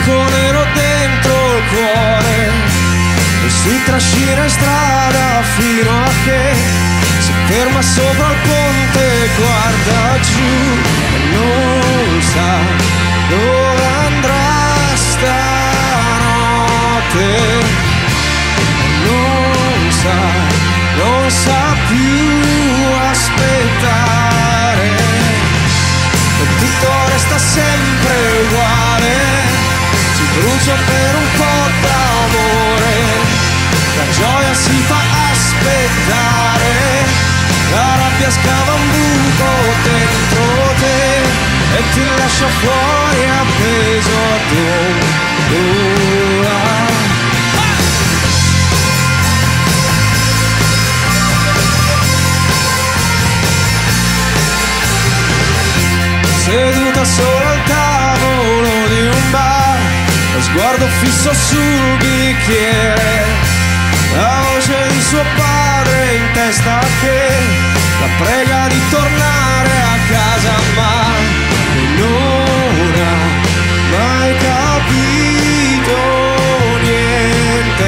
bianco nero dentro il cuore e si trascina in strada fino a che si ferma sopra il ponte e guarda giù e non sa dove andrà stanotte, non sa più aspettare e tutto resta sempre uguale, si brucia per un po' d'amore, la gioia si fa aspettare, la rabbia scava un buco dentro te e ti lascia fuori appeso a tu. Seduta sola al tavolo di un bar, lo sguardo fisso sul bicchiere, la voce di suo padre in testa che la prega di tornare a casa, ma non ha mai capito niente,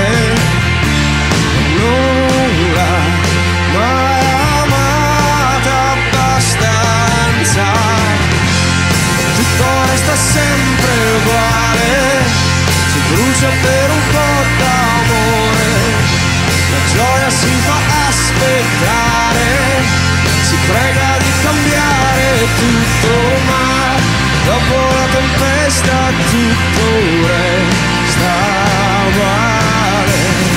non l'ha mai amata abbastanza. Tutto resta sempre uguale, si brucia per un po' d'amore, la gioia si fa aspettare, si prega di cambiare tutto, ma dopo la tempesta tutto resta uguale.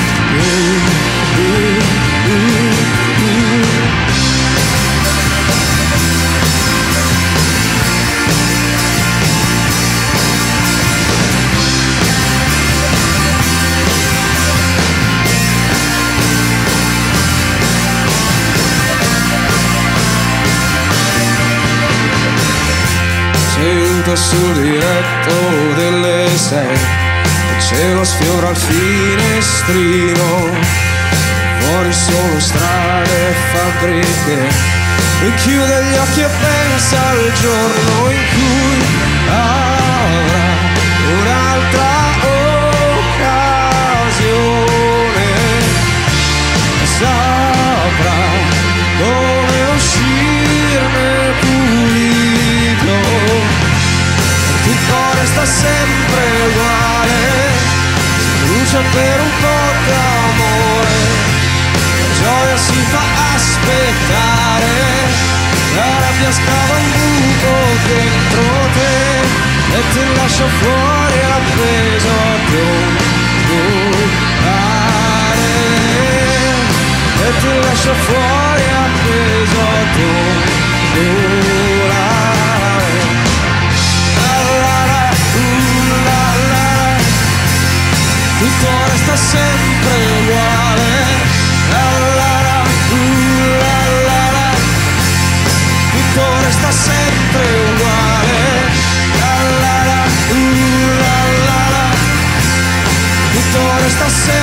Sul diretto delle 6 il cielo sfiora il finestrino, fuori solo strade e fabbriche, e chiude gli occhi e pensa al giorno in cui avrà un'altra occasione, saprà come uscirne pulito. Tutto resta sempre uguale, si brucia per un po' d'amore, la gioia si fa aspettare, la rabbia scava un buco dentro te e ti lascia fuori appeso a dondolare, e ti lascia fuori appeso a dondolare. Tutto resta sempre uguale, tutto resta sempre uguale, tutto resta sempre